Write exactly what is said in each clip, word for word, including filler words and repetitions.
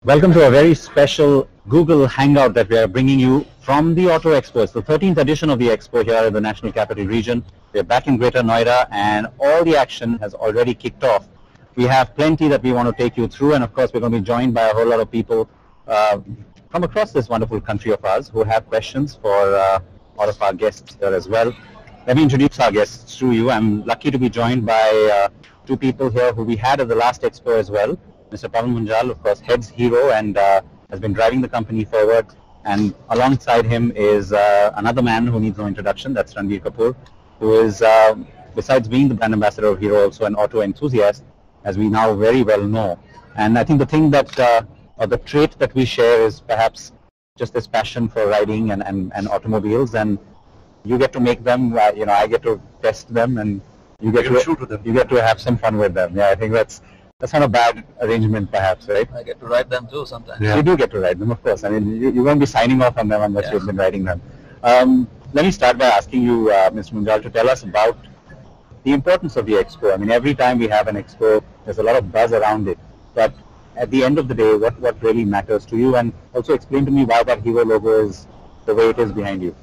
Welcome to a very special Google Hangout that we are bringing you from the Auto Expo. It's the thirteenth edition of the Expo here in the National Capital Region. We're back in Greater Noida and all the action has already kicked off. We have plenty that we want to take you through, and of course we're going to be joined by a whole lot of people uh, from across this wonderful country of ours who have questions for uh, all of our guests here as well. Let me introduce our guests to you. I'm lucky to be joined by uh, two people here who we had at the last Expo as well. Mister Pawan Munjal, of course, heads Hero and uh, has been driving the company forward. And alongside him is uh, another man who needs no introduction, that's Ranbir Kapoor, who is, uh, besides being the brand ambassador of Hero, also an auto enthusiast, as we now very well know. And I think the thing that, uh, or the trait that we share is perhaps just this passion for riding and, and, and automobiles. And you get to make them, uh, you know, I get to test them, and you get, to, shoot with them. you get to have some fun with them. Yeah, I think that's That's not a bad arrangement, perhaps, right? I get to ride them too sometimes. Yeah. You do get to ride them, of course. I mean, you, you won't be signing off on them unless yeah. you've been riding them. Um, let me start by asking you, uh, Mister Munjal, to tell us about the importance of the Expo. I mean, every time we have an Expo, there's a lot of buzz around it. But at the end of the day, what, what really matters to you? And also explain to me why that Hero logo is the way it is behind you.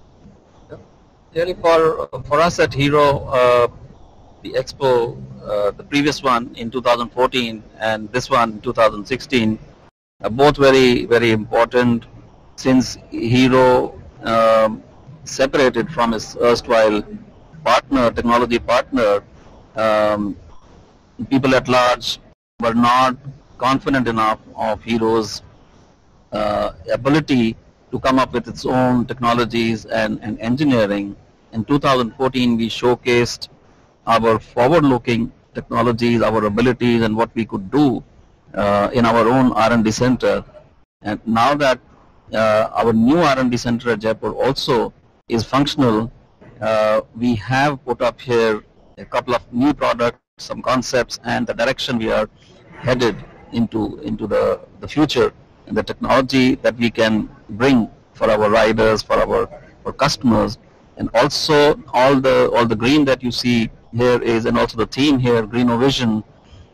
Really, for, for us at Hero, uh, the Expo, uh, the previous one in two thousand fourteen and this one in two thousand sixteen, are both very, very important, since Hero um, separated from his erstwhile partner, technology partner. Um, people at large were not confident enough of Hero's uh, ability to come up with its own technologies and, and engineering. In two thousand fourteen, we showcased our forward-looking technologies, our abilities, and what we could do uh, in our own R and D center. And now that uh, our new R and D center at Jaipur also is functional, uh, we have put up here a couple of new products, some concepts, and the direction we are headed into into the, the future, and the technology that we can bring for our riders, for our for customers. And also all the all the green that you see here is, and also the theme here, Greenovision,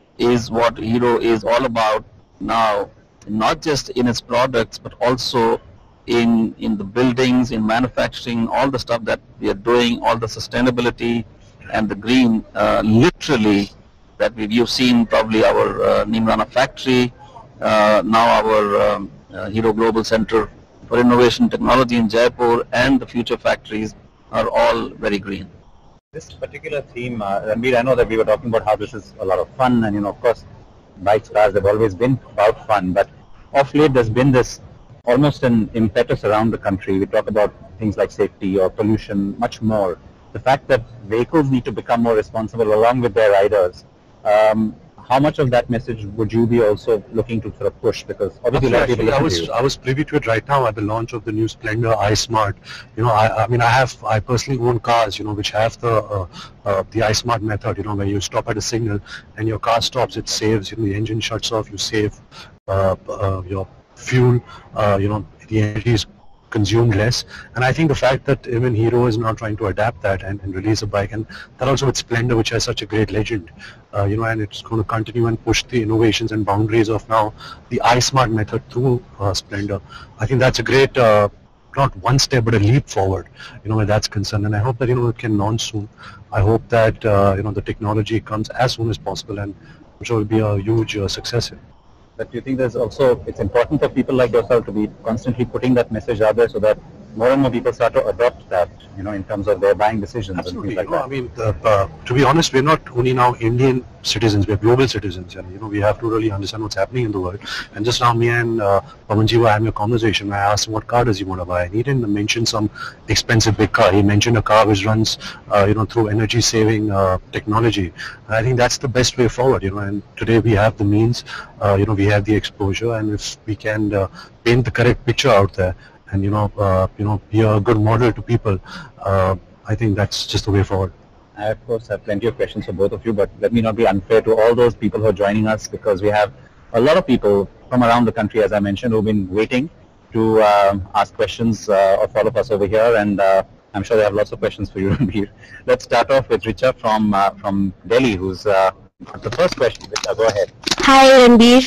is what Hero is all about now, not just in its products, but also in in the buildings, in manufacturing, all the stuff that we are doing, all the sustainability and the green, uh, literally, that we've you've seen probably our uh, Nimrana factory, uh, now our um, uh, Hero Global Center for Innovation Technology in Jaipur, and the future factories are all very green. This particular theme, uh, Ranbir, I know that we were talking about how this is a lot of fun, and you know, of course, bikes, cars have always been about fun, but of late there's been this almost an impetus around the country. We talk about things like safety or pollution much more. The fact that vehicles need to become more responsible along with their riders. Um, How much of that message would you be also looking to sort of push? Because obviously, a lot of people I was I was privy to it right now at the launch of the new Splendor iSmart. You know, I, I mean, I have I personally own cars, you know, which have the uh, uh, the iSmart method. You know, where you stop at a signal and your car stops, it saves. You know, the engine shuts off, you save uh, uh, your fuel. Uh, you know, the energy is consumed less. And I think the fact that even Hero is now trying to adapt that and, and release a bike, and that also with Splendor, which has such a great legend, uh, you know, and it's going to continue and push the innovations and boundaries of now the iSmart method through uh, Splendor. I think that's a great, uh, not one step, but a leap forward, you know, where that's concerned. And I hope that, you know, it can launch soon. I hope that, uh, you know, the technology comes as soon as possible, and I'm sure it will be a huge uh, success here. But do you think there's also, it's important for people like yourself to be constantly putting that message out there so that more and more people start to adopt that, you know, in terms of their buying decisions? Absolutely. And things like you know, that. I mean, uh, uh, to be honest, we're not only now Indian citizens, we're global citizens, and, you know, we have to really understand what's happening in the world. And just now, me and uh, Pawanji were having a conversation. I asked him what car does he want to buy, and he didn't mention some expensive big car. He mentioned a car which runs, uh, you know, through energy-saving uh, technology. And I think that's the best way forward, you know, and today we have the means, uh, you know, we have the exposure, and if we can uh, paint the correct picture out there, and you know, uh, you know, be a good model to people, uh, I think that's just the way forward. I, of course, have plenty of questions for both of you, but let me not be unfair to all those people who are joining us, because we have a lot of people from around the country, as I mentioned, who've been waiting to uh, ask questions uh, of all of us over here, and uh, I'm sure they have lots of questions for you, Ranbir. Let's start off with Richa from uh, from Delhi, who's uh, the first question. Richa, go ahead. Hi, Ranbir.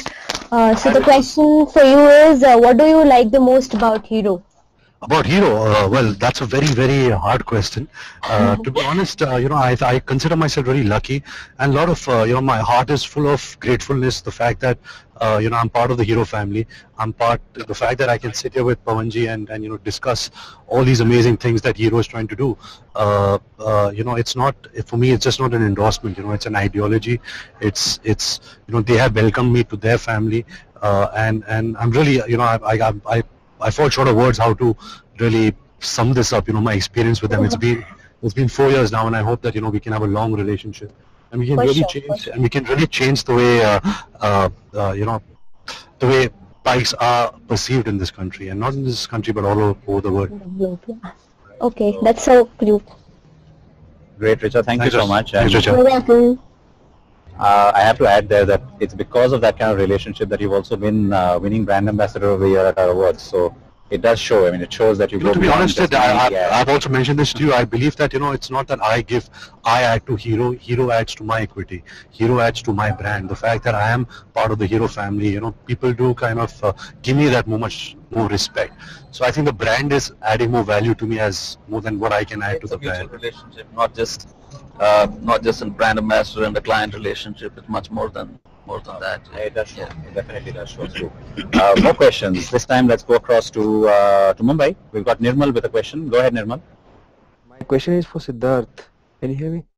Uh, so the question for you is, uh, what do you like the most about Hero? About Hero, uh, well, that's a very, very hard question. Uh, to be honest, uh, you know, I, I consider myself very lucky, and a lot of, uh, you know, my heart is full of gratefulness. The fact that, uh, you know, I'm part of the Hero family. I'm part. The fact that I can sit here with Pawanji and, and you know, discuss all these amazing things that Hero is trying to do. Uh, uh, you know, it's not for me. It's just not an endorsement. You know, it's an ideology. It's, it's, you know, they have welcomed me to their family, uh, and and I'm really, you know, I, I, I I fall short of words how to really sum this up. You know, my experience with them. It's been it's been four years now, and I hope that you know we can have a long relationship, and we can For really sure, change, sure. and we can really change the way uh, uh, uh, you know the way bikes are perceived in this country, and not in this country but all over, over the world. Okay, that's so cute. Great, Richard. Thank Thanks, you so much. Thanks, And, Richard. You're welcome. Uh, I have to add there that it's because of that kind of relationship that you've also been uh, winning Brand Ambassador of the Year at our awards. So it does show. I mean, it shows that you, You go know, to be beyond honest, just I, buying the I, ad. I've also mentioned this to you. I believe that, you know, it's not that I give, I add to Hero, Hero adds to my equity, Hero adds to my brand. The fact that I am part of the Hero family, you know, people do kind of uh, give me that more much more respect. So I think the brand is adding more value to me as more than what I can add It's to a the mutual brand. relationship, not just uh, not just in brand ambassador and the client relationship. It's much more than more than that. It does show. Yeah. It definitely does show through. Uh, more questions. This time, let's go across to uh, to Mumbai. We've got Nirmal with a question. Go ahead, Nirmal. My question is for Siddharth. Can you hear me?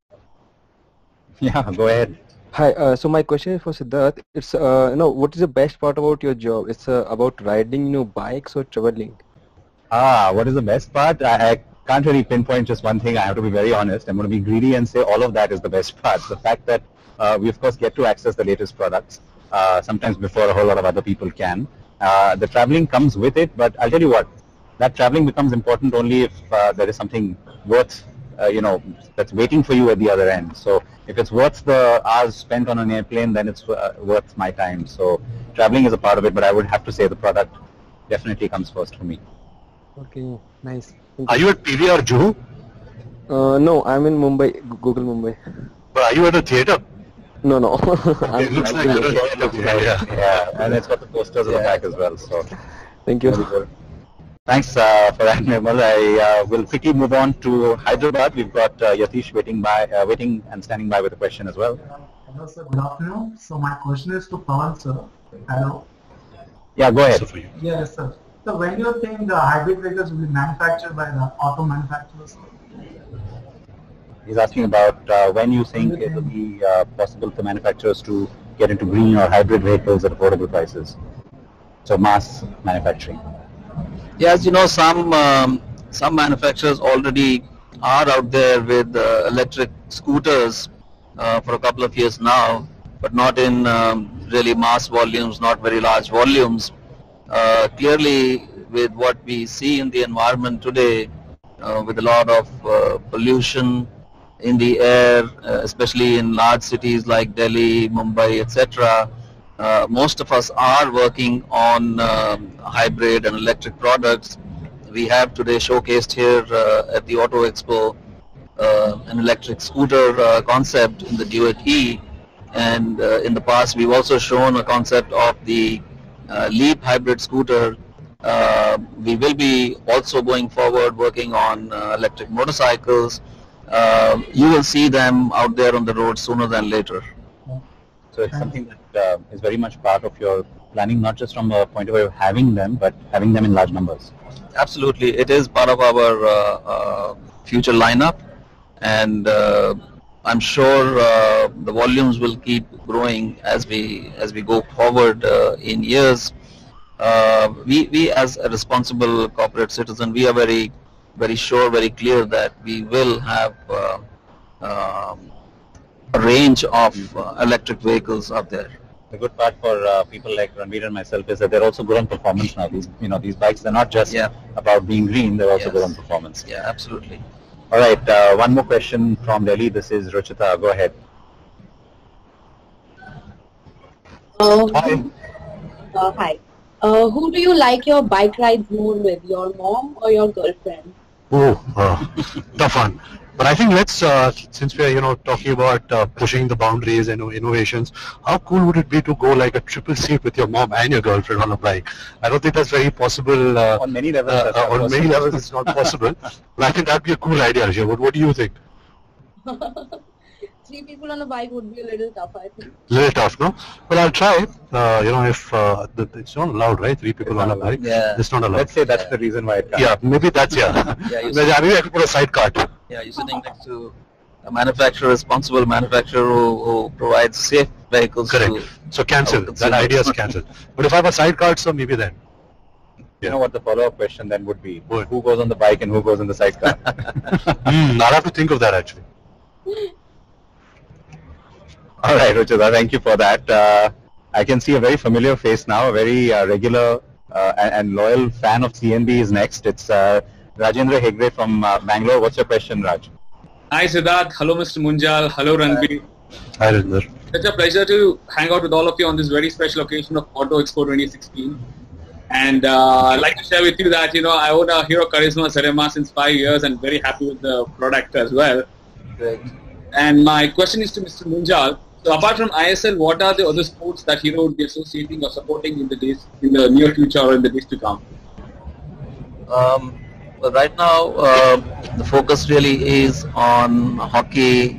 Yeah, go ahead. Hi. Uh, so my question is for Siddharth. It's uh, you know, what is the best part about your job? It's uh, about riding, you know, bikes or traveling. Ah, what is the best part? I, I can't really pinpoint just one thing. I have to be very honest. I'm going to be greedy and say all of that is the best part. The fact that uh, we, of course, get to access the latest products, uh, sometimes before a whole lot of other people can. Uh, the traveling comes with it, but I'll tell you what, that traveling becomes important only if uh, there is something worth, uh, you know, that's waiting for you at the other end. So if it's worth the hours spent on an airplane, then it's uh, worth my time. So traveling is a part of it, but I would have to say the product definitely comes first for me. Okay. Nice. Are you at P V R Juhu? Uh, no, I'm in Mumbai. G- Google Mumbai. But are you at a theatre? No, no. It looks like you're at a theatre. Yeah. Yeah, and it's got the posters on the back as well. So Thank very you. good. Thanks uh, for that, Nirmal. I uh, will quickly move on to Hyderabad. We've got uh, Yatish waiting by, uh, waiting and standing by with a question as well. Hello sir, good afternoon. So my question is to Pawan sir. Hello. Yeah, go ahead. So for you. Yes sir. So when do you think the hybrid vehicles will be manufactured by the auto manufacturers? He's asking about uh, when you think it will be uh, possible for manufacturers to get into green or hybrid vehicles at affordable prices. So mass manufacturing. Yeah, as you know, some um, some manufacturers already are out there with uh, electric scooters uh, for a couple of years now, but not in um, really mass volumes, not very large volumes. Uh, clearly, with what we see in the environment today, uh, with a lot of uh, pollution in the air, uh, especially in large cities like Delhi, Mumbai, et cetera, uh, most of us are working on um, hybrid and electric products. We have today showcased here uh, at the Auto Expo uh, an electric scooter uh, concept in the Duet E, and uh, in the past we've also shown a concept of the uh, Leap hybrid scooter. Uh, we will be also going forward working on uh, electric motorcycles. Uh, you will see them out there on the road sooner than later. So it's something that uh, is very much part of your planning, not just from a point of view of having them, but having them in large numbers. Absolutely, it is part of our uh, uh, future lineup, and uh, I'm sure uh, the volumes will keep growing as we as we go forward uh, in years. Uh, we we as a responsible corporate citizen, we are very very sure, very clear that we will have uh, um, a range of uh, electric vehicles out there. The good part for uh, people like Ranbir and myself is that they're also good on performance now. These, you know, these bikes, they're not just Yeah. about being green, they're also Yes. good on performance. Yeah, absolutely. All right, uh, one more question from Delhi. This is Ruchita. Go ahead. Uh, Hi. uh, hi. Uh, who do you like your bike rides more with, your mom or your girlfriend? Oh, uh, tough one. But I think let's, uh, since we're, you know, talking about uh, pushing the boundaries and innovations, how cool would it be to go like a triple seat with your mom and your girlfriend on a bike? I don't think that's very possible. Uh, On many levels, uh, that's uh, not on possible. many levels, it's not possible. But I think that'd be a cool idea, Arjun. What, what do you think? Three people on a bike would be a little tough, I think. Little tough, no? Well, I'll try. Uh, you know, if uh, the, it's not allowed, right? Three people on a bike. Yeah. It's not allowed. Let's say that's the reason why it can't. Yeah, maybe that's yeah. Yeah, you maybe, maybe I could put a side cart. Yeah, you're sitting next to a manufacturer, responsible manufacturer who, who provides safe vehicles. Correct. To So cancel. our That consumers. idea is cancelled. But if I have a side cart, so maybe then. You know what the follow-up question then would be? What? Who goes on the bike and who goes in the sidecar? Hmm, I'll have to think of that actually. All right, Ruchita, thank you for that. Uh, I can see a very familiar face now, a very uh, regular uh, and, and loyal fan of C N B is next. It's uh, Rajendra Hegde from uh, Bangalore. What's your question, Raj? Hi Siddharth, hello Mister Munjal, hello Ranbir. Hi, Rinder. It's a pleasure to hang out with all of you on this very special occasion of Auto Expo twenty sixteen. And uh, I'd like to share with you that, you know, I own a Hero Charisma Cerema since five years and very happy with the product as well. Great. And my question is to Mister Munjal. So apart from I S L, what are the other sports that Hero would be associating or supporting in the days, in the near future or in the days to come? Um, well, right now, uh, the focus really is on hockey,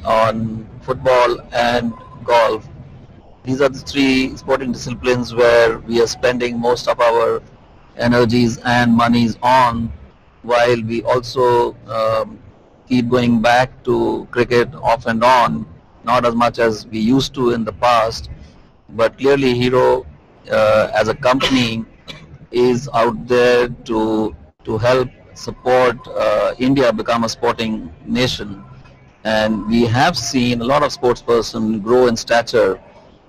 on football, and golf. These are the three sporting disciplines where we are spending most of our energies and monies on, while we also um, keep going back to cricket off and on, not as much as we used to in the past. But clearly Hero uh, as a company is out there to to help support uh, India become a sporting nation. And we have seen a lot of sports person grow in stature,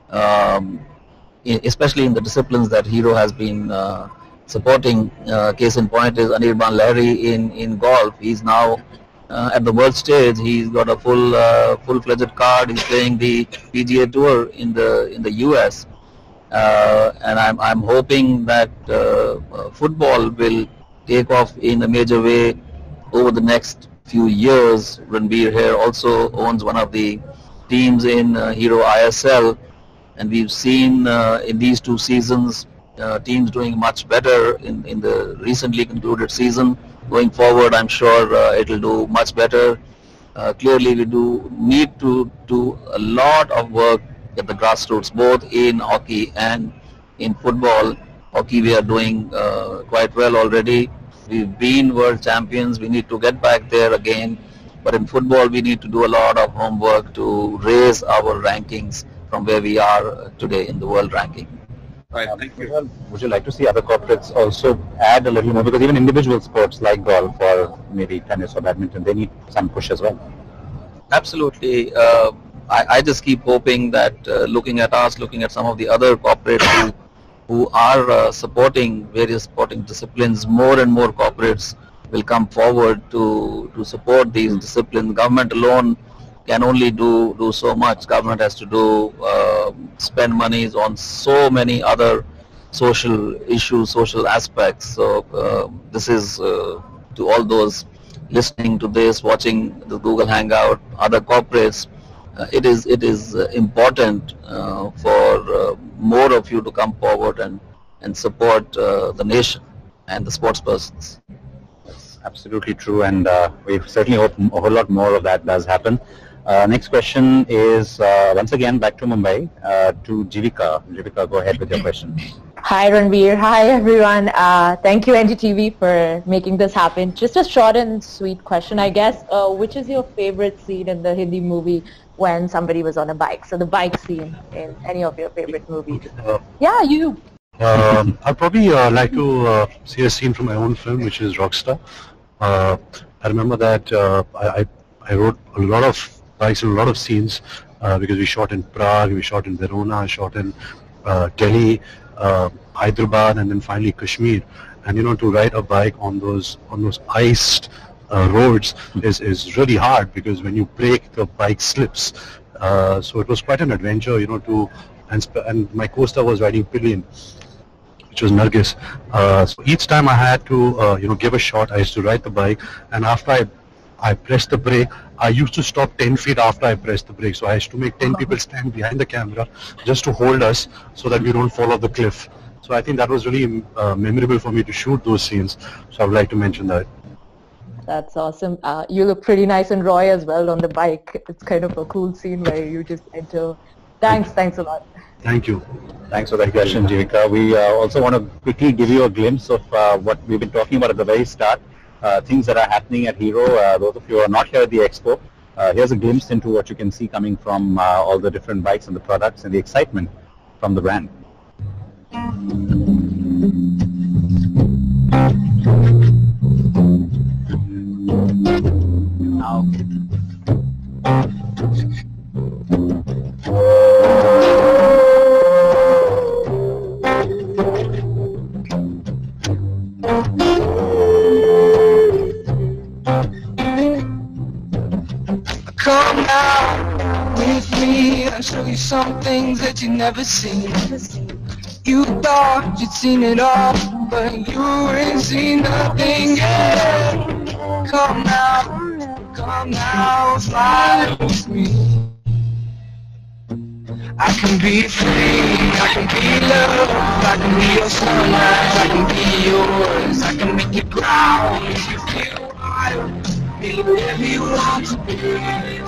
um, especially in the disciplines that Hero has been uh, supporting. Uh, case in point is Anirban Lahiri in, in golf. He's now uh, at the world stage. He's got a full uh, full-fledged card. He's playing the P G A Tour in the in the U S. Uh, and I'm I'm hoping that uh, uh, football will take off in a major way over the next few years. Ranbir here also owns one of the teams in uh, Hero I S L, and we've seen uh, in these two seasons uh, teams doing much better in, in the recently concluded season. Going forward, I'm sure uh, it'll do much better. Uh, clearly, we do need to do a lot of work at the grassroots, both in hockey and in football. Hockey, we are doing uh, quite well already. We've been world champions. We need to get back there again. But in football, we need to do a lot of homework to raise our rankings from where we are today in the world ranking. Right, Um, thank you. well, would you like to see other corporates also add a little more? Because even individual sports like golf or maybe tennis or badminton, they need some push as well. Absolutely. Uh, I, I just keep hoping that uh, looking at us, looking at some of the other corporates who, who are uh, supporting various sporting disciplines, more and more corporates will come forward to, to support these disciplines. Government alone can only do, do so much. Government has to do, uh, spend monies on so many other social issues, social aspects. So uh, this is uh, to all those listening to this, watching the Google Hangout, other corporates, uh, it is it is uh, important uh, for uh, more of you to come forward and, and support uh, the nation and the sports persons. That's absolutely true, and uh, we certainly hope a whole lot more of that does happen. Uh, next question is uh, once again back to Mumbai, uh, to Jivika. Jivika, go ahead with your question. Hi Ranbir, hi everyone. Uh, thank you N D T V for making this happen. Just a short and sweet question, I guess. Uh, which is your favorite scene in the Hindi movie when somebody was on a bike? So the bike scene in any of your favorite movies. Uh, Yeah, you. um, I'd probably uh, like to uh, see a scene from my own film, which is Rockstar. Uh, I remember that uh, I, I I wrote a lot of bikes and a lot of scenes uh, because we shot in Prague, we shot in Verona, shot in uh, Delhi, uh, Hyderabad, and then finally Kashmir. And you know, to ride a bike on those on those iced uh, roads is is really hard, because when you brake, the bike slips. Uh, so it was quite an adventure, you know, to and sp- and my co-star was riding pillion, which was Nargis. Uh, so each time I had to, uh, you know, give a shot, I used to ride the bike, and after I I press the brake, I used to stop ten feet after I pressed the brake. So I used to make ten people stand behind the camera just to hold us so that we don't fall off the cliff. So I think that was really uh, memorable for me to shoot those scenes. So I would like to mention that. That's awesome. Uh, you look pretty nice and Roy as well on the bike. It's kind of a cool scene where you just enter. Thanks, thanks a lot. Thank you. Thanks for that question, Jivika. We uh, also want to quickly give you a glimpse of uh, what we've been talking about at the very start, uh, things that are happening at Hero. Uh, those of you who are not here at the expo, uh, here's a glimpse into what you can see coming from uh, all the different bikes and the products and the excitement from the brand. Now. Come out with me, I'll show you some things that you've never seen. You thought you'd seen it all, but you ain't seen nothing yet. Come now, come now, fly with me. I can be free, I can be loved, I can be your sunrise, I can be yours, I can make you proud, make you feel wild, be whatever you want to be.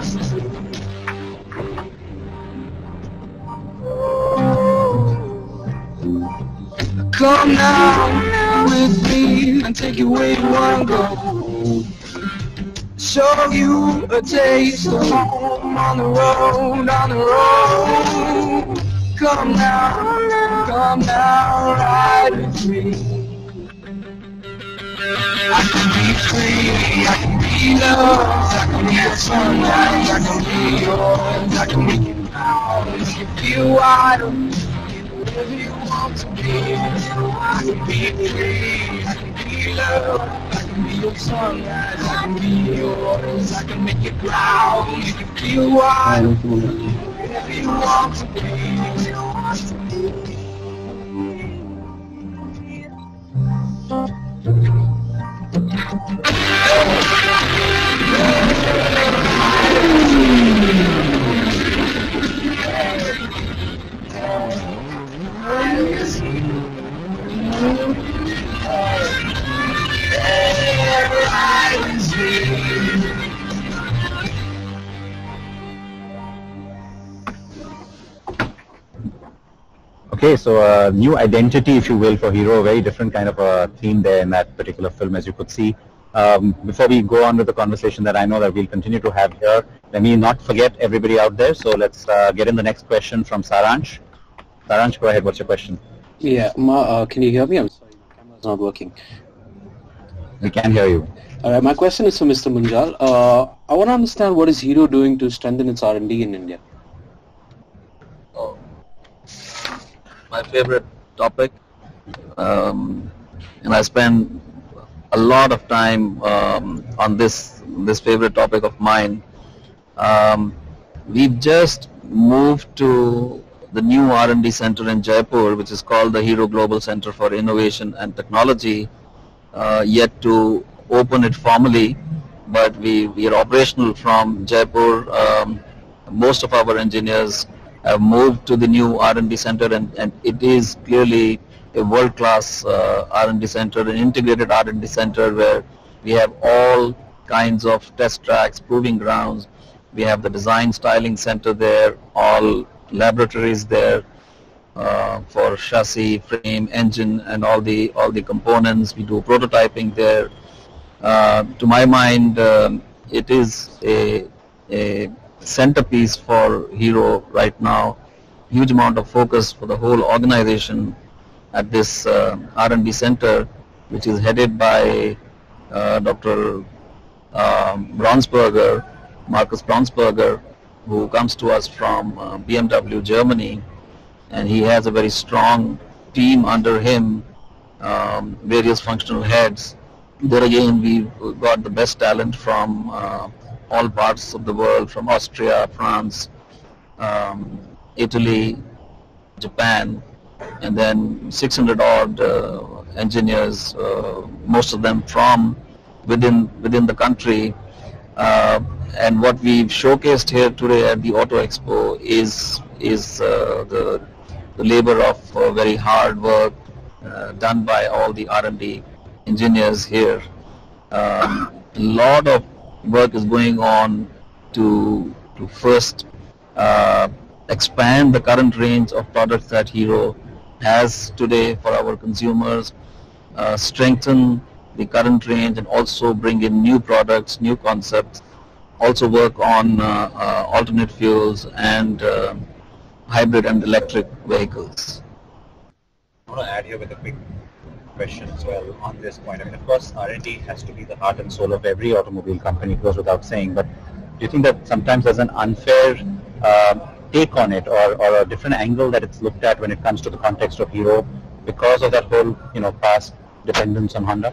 Come now with me and take you where you wanna go. Show you a taste of home on the road, on the road. Come now, come now, ride with me. I can be free, I can be loved, I can be your sunrise, I can be yours, I can make you proud, make you feel wild. Whatever you want to be, I can be free, I can be loved, I can be your sunrise, I can be yours, I can make you proud, make you feel wild. Whatever you want to be. Okay, so a uh, new identity, if you will, for Hero, a very different kind of a theme there in that particular film, as you could see. Um, before we go on with the conversation that I know that we'll continue to have here, let me not forget everybody out there. So let's uh, get in the next question from Saransh. Saransh, go ahead. What's your question? Yeah, ma, uh, can you hear me? I'm sorry, my camera's not working. We can hear you. All right, my question is for Mister Munjal. Uh, I want to understand what is Hero doing to strengthen its R and D in India? Oh, my favorite topic, um, and I spend a lot of time um, on this this favorite topic of mine. Um, we've just moved to the new R and D center in Jaipur, which is called the Hero Global Center for Innovation and Technology, uh, yet to open it formally, but we, we are operational from Jaipur. Um, most of our engineers have moved to the new R and D center, and, and it is clearly a world-class uh, R and D center, an integrated R and D center where we have all kinds of test tracks, proving grounds. We have the design styling center there, all laboratories there uh, for chassis, frame, engine, and all the all the components. We do prototyping there. Uh, to my mind, um, it is a, a centerpiece for Hero right now. Huge amount of focus for the whole organization at this uh, R and D center, which is headed by uh, Doctor Um, Braunsberger, Markus Braunsberger, who comes to us from uh, B M W Germany, and he has a very strong team under him, um, various functional heads. There again, we've got the best talent from uh, all parts of the world, from Austria, France, um, Italy, Japan, and then six hundred odd uh, engineers, uh, most of them from within within the country, Uh, and what we've showcased here today at the Auto Expo is is uh, the, the labor of uh, very hard work uh, done by all the R and D engineers here. Um, a lot of work is going on to to first uh, expand the current range of products that Hero has today for our consumers, uh, strengthen the current range, and also bring in new products, new concepts, also work on uh, uh, alternate fuels and uh, hybrid and electric vehicles. I want to add here with a quick question as well on this point. I mean, of course, R and D has to be the heart and soul of every automobile company, it goes without saying, but do you think that sometimes there's an unfair uh, take on it, or, or a different angle that it's looked at when it comes to the context of Hero because of that whole, you know, past dependence on Honda?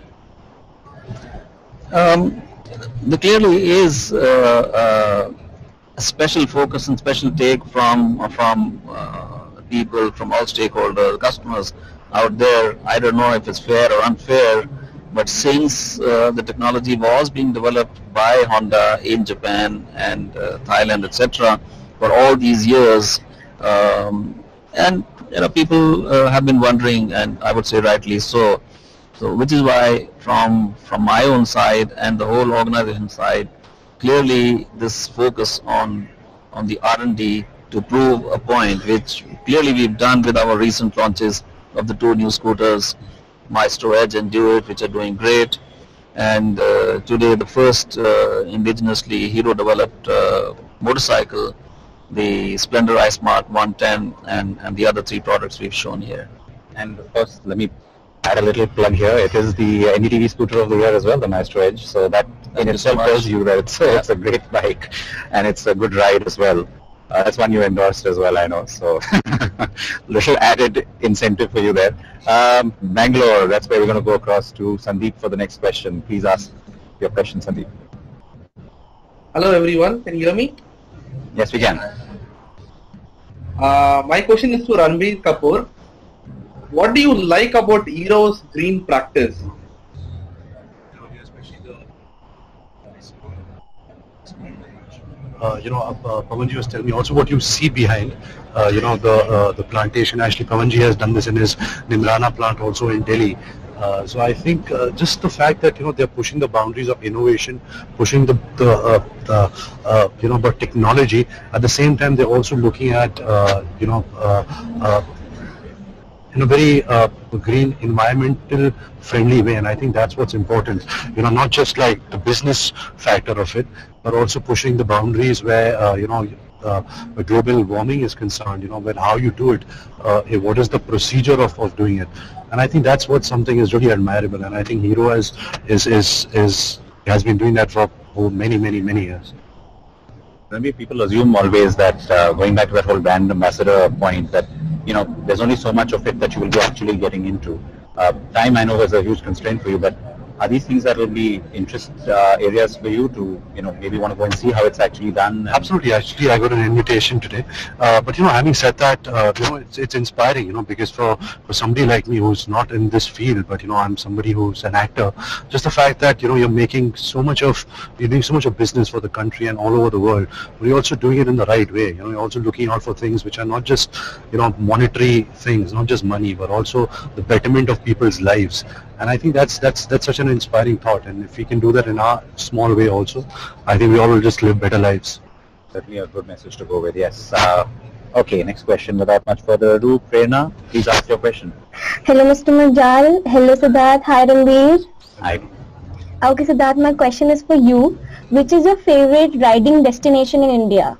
Um, there clearly is uh, uh, a special focus and special take from from uh, people, from all stakeholders, customers out there. I don't know if it's fair or unfair, but since uh, the technology was being developed by Honda in Japan and uh, Thailand, et cetera, for all these years, um, and you know, people uh, have been wondering, and I would say rightly so. So, which is why from from my own side and the whole organization side, clearly this focus on on the R and D to prove a point, which clearly we've done with our recent launches of the two new scooters, Maestro Edge and Duet, which are doing great. And uh, today the first uh, indigenously Hero developed uh, motorcycle, the Splendor iSmart one ten, and, and the other three products we've shown here. And of course, let me add a little plug here. It is the N D T V scooter of the year as well, the Maestro Edge. So that Thank in you itself so tells you that it's, it's a great bike and it's a good ride as well. Uh, that's one you endorsed as well, I know. So little added incentive for you there. Um, Bangalore, that's where we're going to go across to Sandeep for the next question. Please ask your question, Sandeep. Hello everyone, can you hear me? Yes, we can. Uh, my question is to Ranbir Kapoor. What do you like about Hero's green practice? Uh, you know, uh, Pawanji was telling me also what you see behind, uh, you know, the uh, the plantation. Actually, Pawanji has done this in his Nimrana plant also in Delhi. Uh, so I think uh, just the fact that, you know, they're pushing the boundaries of innovation, pushing the, the, uh, the uh, you know, but technology. At the same time, they're also looking at, uh, you know, uh, uh, in a very uh, green, environmental friendly way, and I think that's what's important. You know, not just like the business factor of it, but also pushing the boundaries where uh, you know, uh, where global warming is concerned. You know, when how you do it, uh, what is the procedure of, of doing it, and I think that's what something is really admirable. And I think Hero has is is is has been doing that for oh, many many many years. Maybe people assume always that uh, going back to that whole brand ambassador point, that you know, there's only so much of it that you will be actually getting into. Uh, time, I know, is a huge constraint for you, but are these things that will be interest uh, areas for you to, you know, maybe want to go and see how it's actually done? Absolutely. Actually, I got an invitation today. Uh, but, you know, having said that, uh, you know, it's, it's inspiring, you know, because for, for somebody like me who's not in this field, but, you know, I'm somebody who's an actor, just the fact that, you know, you're making so much of, you're doing so much of business for the country and all over the world, but you're also doing it in the right way. You know, you're also looking out for things which are not just, you know, monetary things, not just money, but also the betterment of people's lives. And I think that's that's that's such an inspiring thought. And if we can do that in our small way also, I think we all will just live better lives. Certainly a good message to go with, yes. Uh, okay, next question. Without much further ado, Prerna, please ask your question. Hello, Mister Munjal. Hello, Siddharth. Hi, Ranbir. Hi. Okay, Siddharth, my question is for you. Which is your favorite riding destination in India?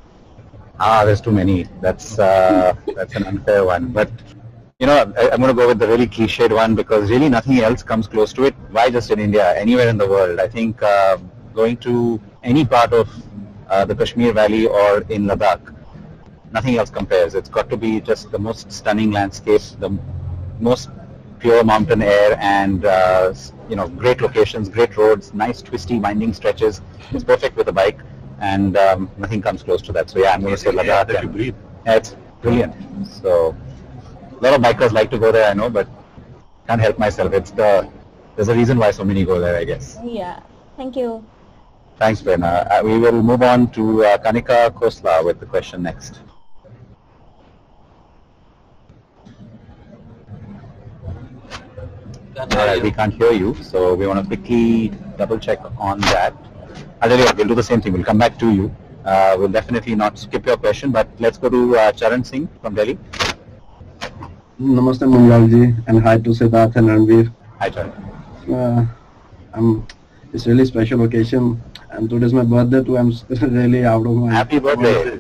Ah, there's too many. That's uh, that's an unfair one. But you know, I, I'm going to go with the really cliched one because really nothing else comes close to it. Why just in India? Anywhere in the world. I think uh, going to any part of uh, the Kashmir Valley or in Ladakh, nothing else compares. It's got to be just the most stunning landscape, the most pure mountain air, and uh, you know, great locations, great roads, nice twisty winding stretches. It's perfect with a bike, and um, nothing comes close to that. So yeah, I'm going to say Ladakh. That you breathe. Yeah, it's brilliant. So a lot of bikers like to go there, I know, but can't help myself. It's the there's a reason why so many go there, I guess. Yeah. Thank you. Thanks, Ben. Uh, we will move on to uh, Kanika Khosla with the question next. Uh, we can't hear you, so we want to quickly double check on that. Adelia, we'll do the same thing. We'll come back to you. Uh, we'll definitely not skip your question, but let's go to uh, Charan Singh from Delhi. Namaste Munjal ji, and hi to Siddharth and Ranbir. Hi Charan. Uh, I'm, it's really special occasion, and today's my birthday too. I'm really out of my... Happy birthday.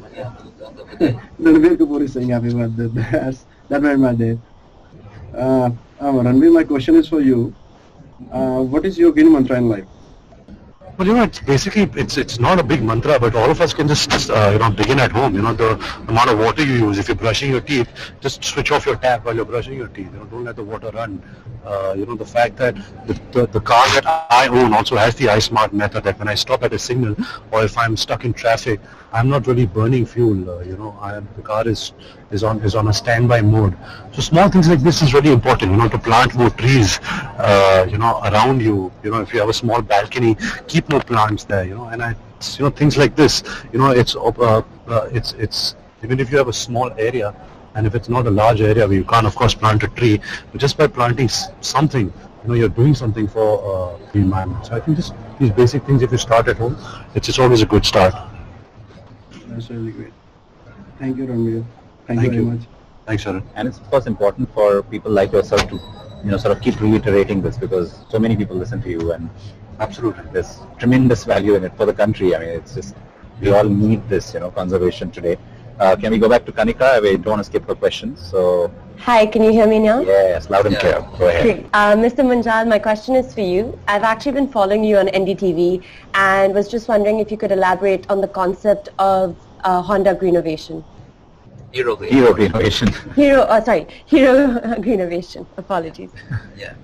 Ranbir Kapoor is saying happy birthday. That's, that made my day. Uh, um, Ranbir, my question is for you. Uh, what is your green mantra in life? Well, you know, it's basically, it's it's not a big mantra, but all of us can just, uh, you know, begin at home. You know, the amount of water you use. If you're brushing your teeth, just switch off your tap while you're brushing your teeth. You know, don't let the water run. Uh, you know, the fact that the, the, the car that I own also has the iSmart method that when I stop at a signal or if I'm stuck in traffic, I'm not really burning fuel. Uh, you know, I am, the car is is on is on a standby mode. So small things like this is really important. You know, to plant more trees. Uh, you know, around you. You know, if you have a small balcony, keep more plants there. You know, and I, you know, things like this. You know, it's uh, uh, it's it's even if you have a small area. And if it's not a large area where you can't, of course, plant a tree, but just by planting something, you know, you're doing something for uh, the environment. So I think just these basic things, if you start at home, it's just always a good start. That's really great. Thank you, Ranbir. Thank, Thank you very you. much. Thanks, Sharon. And it's of course important for people like yourself to, you know, sort of keep reiterating this because so many people listen to you and absolutely there's tremendous value in it for the country. I mean, it's just, we all need this, you know, conservation today. Uh, can we go back to Kanika? We don't want to skip her questions. So. Hi, can you hear me now? Yes, loud and clear. Go ahead. Great. Uh, Mister Munjal, my question is for you. I've actually been following you on N D T V and was just wondering if you could elaborate on the concept of uh, Honda Greenovation. Hero Green. Hero Greenovation. Hero, oh, sorry, Hero Greenovation. Apologies. Yeah.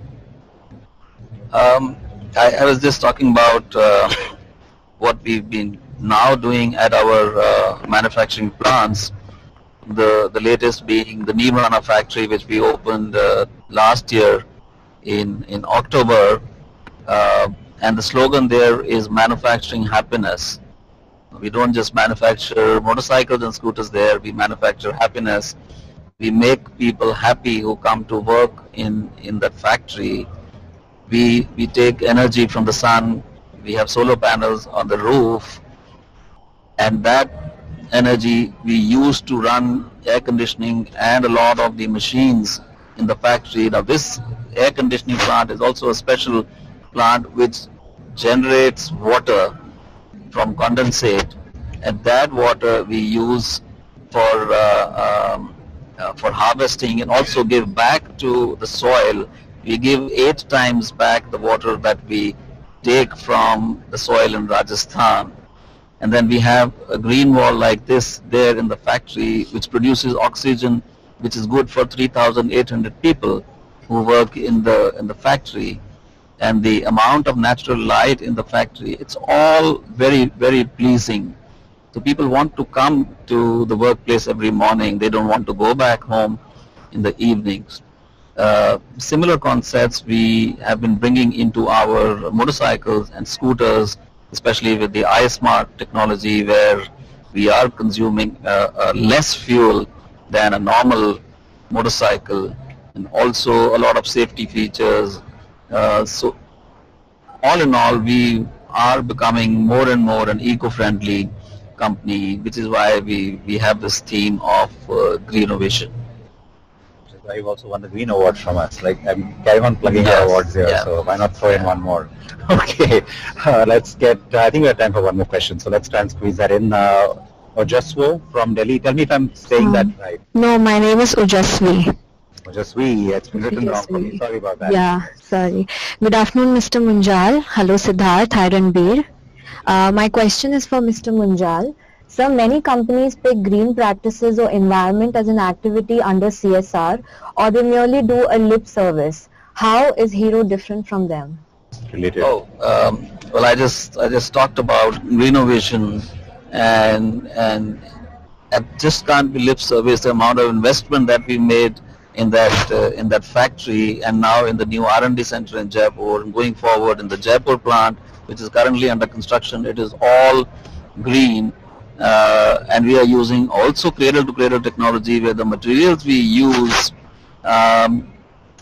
Um, I, I was just talking about uh, what we've been now doing at our uh, manufacturing plants, the the latest being the Nimrana factory, which we opened uh, last year in in October, uh, and the slogan there is manufacturing happiness. We don't just manufacture motorcycles and scooters there, we manufacture happiness. We make people happy who come to work in in that factory. We we take energy from the sun, we have solar panels on the roof, and that energy we use to run air conditioning and a lot of the machines in the factory. Now this air conditioning plant is also a special plant which generates water from condensate, and that water we use for uh, um, uh, for harvesting and also give back to the soil. We give eight times back the water that we take from the soil in Rajasthan. And then we have a green wall like this there in the factory which produces oxygen, which is good for three thousand eight hundred people who work in the in the factory. And the amount of natural light in the factory, it's all very, very pleasing. So people want to come to the workplace every morning. They don't want to go back home in the evenings. Uh, similar concepts we have been bringing into our motorcycles and scooters, especially with the iSmart technology, where we are consuming uh, uh, less fuel than a normal motorcycle, and also a lot of safety features. Uh, so all in all, we are becoming more and more an eco-friendly company, which is why we, we have this theme of uh, greenovation. Which is why you've also won the Green Award from us. Like, I'm carrying on plugging Yes, our awards here, yeah. so why not throw in one more? Okay, uh, let's get, uh, I think we have time for one more question, so let's try and squeeze that in. Uh, Ojaswo from Delhi, tell me if I'm saying Um, that right. No, my name is Ujasvi. Ojaswi, it's been written wrong for me, sorry about that. Yeah, sorry. Good afternoon, Mister Munjal. Hello, Siddharth. Hi, Ranbir. Uh, my question is for Mister Munjal. Sir, many companies pick green practices or environment as an activity under C S R, or they merely do a lip service. How is Hero different from them? Related. Oh, um, well, I just I just talked about renovation, and and it just can't be lip service. The amount of investment that we made in that uh, in that factory, and now in the new R and D center in Jaipur, and going forward in the Jaipur plant, which is currently under construction, it is all green. Uh, and we are using also cradle-to-cradle technology where the materials we use um,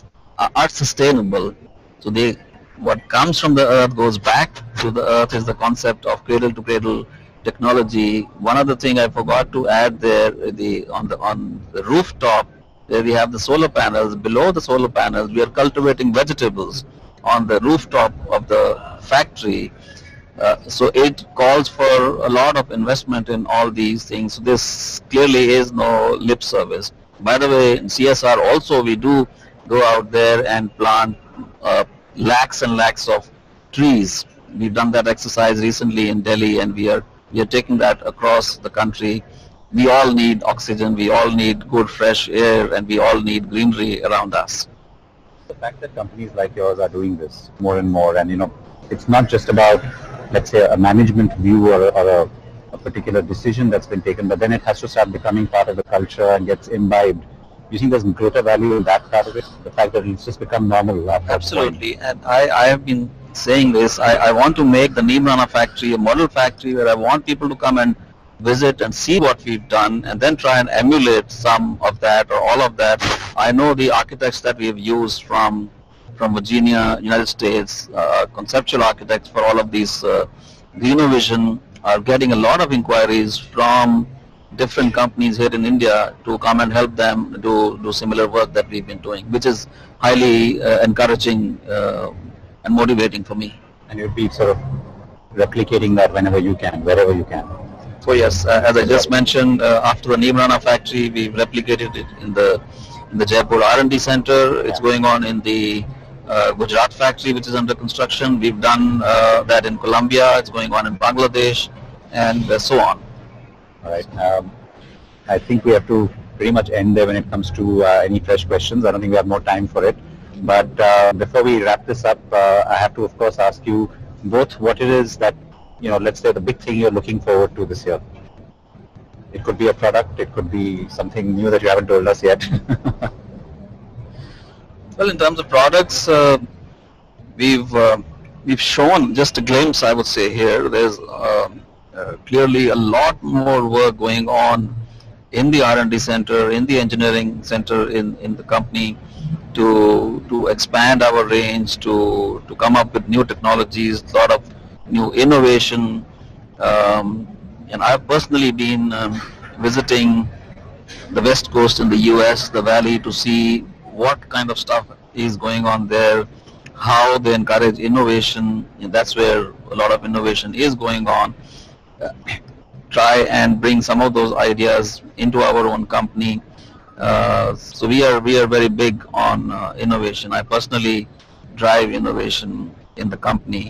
are sustainable. So they, what comes from the earth goes back to the earth is the concept of cradle-to-cradle technology. One other thing I forgot to add there, the on the on the rooftop where we have the solar panels, below the solar panels we are cultivating vegetables on the rooftop of the factory. Uh, so it calls for a lot of investment in all these things. So this clearly is no lip service. By the way, in C S R also we do go out there and plant uh, lakhs and lakhs of trees. We've done that exercise recently in Delhi, and we are we are taking that across the country. We all need oxygen, we all need good fresh air, and we all need greenery around us. The fact that companies like yours are doing this more and more, and you know, it's not just about, let's say, a management view or, or a, a particular decision that's been taken, but then it has to start becoming part of the culture and gets imbibed. You think there's greater value in that part of it? The fact that it's just become normal? Absolutely, and I, I have been saying this. I, I want to make the Neemrana factory a model factory where I want people to come and visit and see what we've done and then try and emulate some of that or all of that. I know the architects that we've used from from Virginia, United States, uh, conceptual architects for all of these uh, Greenovision are getting a lot of inquiries from different companies here in India to come and help them do, do similar work that we've been doing, which is highly uh, encouraging uh, and motivating for me. And you'll be sort of replicating that whenever you can, wherever you can. So yes, uh, as I just mentioned, uh, after the Neemrana factory, we've replicated it in the in the Jaipur R and D center. It's going on in the uh, Gujarat factory, which is under construction. We've done uh, that in Colombia. It's going on in Bangladesh, and uh, so on. All right. Um, I think we have to pretty much end there when it comes to uh, any fresh questions. I don't think we have more time for it. But uh, before we wrap this up, uh, I have to, of course, ask you both what it is that, you know, let's say the big thing you're looking forward to this year. It could be a product, it could be something new that you haven't told us yet. Well, in terms of products, uh, we've uh, we've shown just a glimpse, I would say here. There's uh, uh, clearly a lot more work going on in the R and D center, in the engineering center in, in the company to to expand our range, to, to come up with new technologies, a lot of new innovation. Um, and I've personally been um, visiting the West Coast in the U S, the Valley, to see what kind of stuff is going on there, how they encourage innovation, and that's where a lot of innovation is going on. Uh, try and bring some of those ideas into our own company. Uh, so we are we are very big on uh, innovation. I personally drive innovation in the company.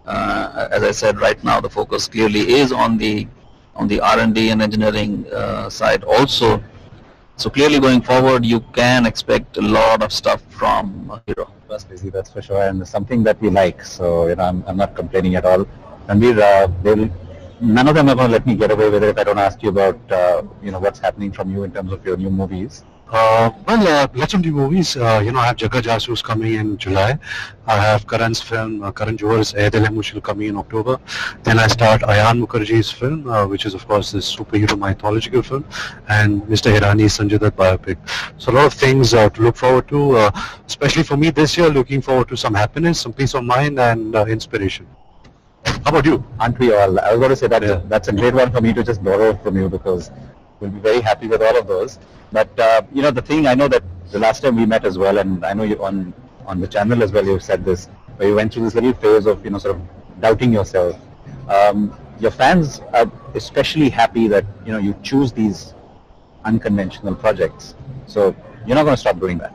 Uh, as I said, right now the focus clearly is on the on the R and D and engineering uh, side also. So clearly going forward, you can expect a lot of stuff from uh, Hero. That's busy, that's for sure, and something that we like. So you know, I'm, I'm not complaining at all. Ranbir, uh, they'll, none of them are going to let me get away with it if I don't ask you about uh, you know, what's happening from you in terms of your new movies. Uh, well, uh, lots of new movies. Uh, you know, I have Jagga Jasoos coming in July. I have Karan's film, uh, Karan Johar's Ae Dil Hai Mushkil coming in October. Then I start Ayan Mukherjee's film, uh, which is of course this superhero mythological film, and Mister Hirani's Sanjay Dutt biopic. So a lot of things uh, to look forward to, uh, especially for me this year, looking forward to some happiness, some peace of mind, and uh, inspiration. How about you? Aren't we all? I was going to say that yeah. That's a great one for me to just borrow from you, because we'll be very happy with all of those. But uh, you know, the thing, I know that the last time we met as well, and I know you on on the channel as well, you've said this, where you went through this little phase of, you know, sort of doubting yourself. Um, your fans are especially happy that, you know, you choose these unconventional projects. So you're not going to stop doing that.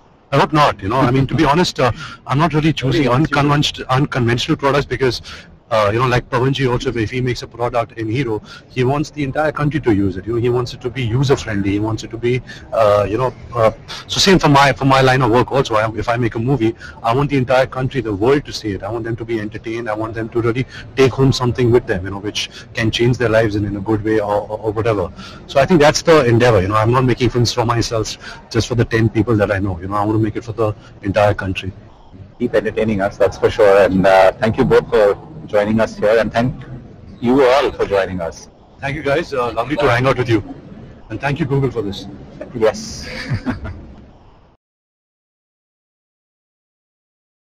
I hope not. You know, I mean, to be honest, uh, I'm not really choosing unconventional unconventional products because. Uh, you know, like Pawanji also, if he makes a product in Hero, he wants the entire country to use it. You know, he wants it to be user-friendly. He wants it to be, uh, you know, uh, so same for my for my line of work also. I, if I make a movie, I want the entire country, the world to see it. I want them to be entertained. I want them to really take home something with them, you know, which can change their lives in, in a good way or, or, or whatever. So I think that's the endeavor. You know, I'm not making films for myself, just for the ten people that I know. You know, I want to make it for the entire country. Keep entertaining us, that's for sure. And uh, thank you both for joining us here, and thank you all for joining us. Thank you guys. Uh, lovely to hang out with you. And thank you Google for this. Yes.